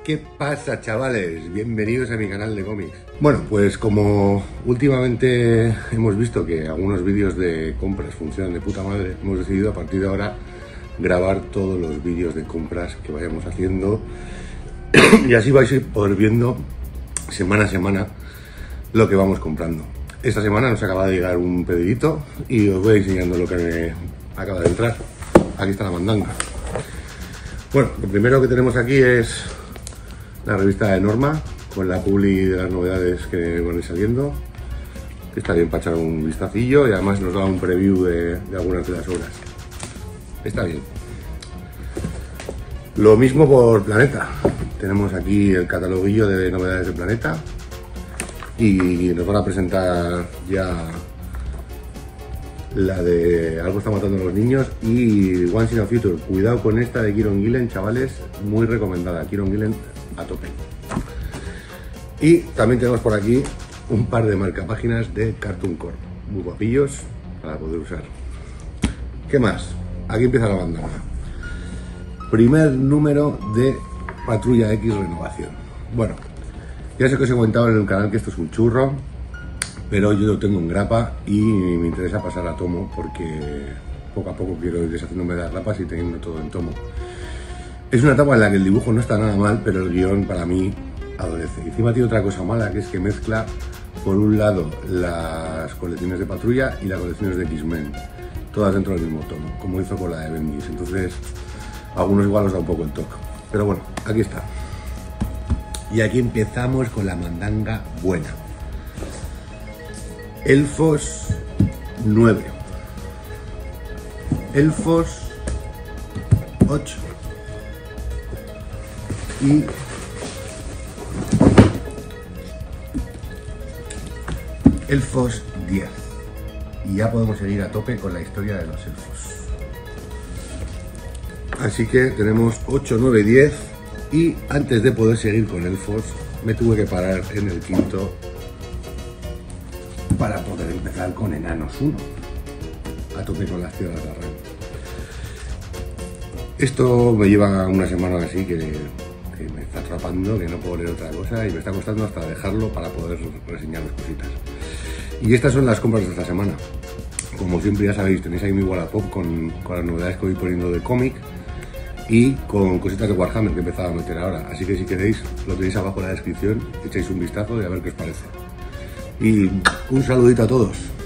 ¿Qué pasa, chavales? Bienvenidos a mi canal de cómics. Bueno, pues como últimamente hemos visto que algunos vídeos de compras funcionan de puta madre, hemos decidido a partir de ahora grabar todos los vídeos de compras que vayamos haciendo y así vais a poder viendo semana a semana lo que vamos comprando. Esta semana nos acaba de llegar un pedidito y os voy enseñando lo que me acaba de entrar. Aquí está la mandanga. Bueno, lo primero que tenemos aquí es la revista de Norma, con la publi de las novedades que van a ir saliendo. Está bien para echar un vistacillo y además nos da un preview de algunas de las obras. Está bien. Lo mismo por Planeta. Tenemos aquí el cataloguillo de novedades de Planeta y nos van a presentar ya la de Algo está matando a los niños y Once in a Future. Cuidado con esta de Kieron Gillen, chavales, muy recomendada. Kieron Gillen a tope. Y también tenemos por aquí un par de marcapáginas de Cartoon Corp, muy guapillos para poder usar. ¿Qué más? Aquí empieza la bandana. Primer número de Patrulla X Renovación. Bueno, ya sé que os he comentado en el canal que esto es un churro, pero yo lo tengo en grapa y me interesa pasar a tomo porque poco a poco quiero ir deshaciéndome de las grapas y teniendo todo en tomo. Es una etapa en la que el dibujo no está nada mal, pero el guión para mí adolece. Y encima tiene otra cosa mala, que es que mezcla por un lado las colecciones de Patrulla y las colecciones de X-Men, todas dentro del mismo tomo, como hizo con la de Bendis. Entonces a algunos igual os da un poco el toque, pero bueno, aquí está. Y aquí empezamos con la mandanga buena. Elfos 9, Elfos 8 y Elfos 10. Y ya podemos seguir a tope con la historia de los elfos. Así que tenemos 8, 9, 10 y antes de poder seguir con elfos me tuve que parar en el quinto para poder empezar con Enanos 1, a tope con las tierras de Arran. Esto me lleva una semana así que me está atrapando, que no puedo leer otra cosa y me está costando hasta dejarlo para poder reseñaros cositas. Y estas son las compras de esta semana. Como siempre ya sabéis, tenéis ahí mi Wallapop con las novedades que voy poniendo de cómic y con cositas de Warhammer que he empezado a meter ahora. Así que si queréis, lo tenéis abajo en la descripción, echáis un vistazo y a ver qué os parece. Y un saludito a todos.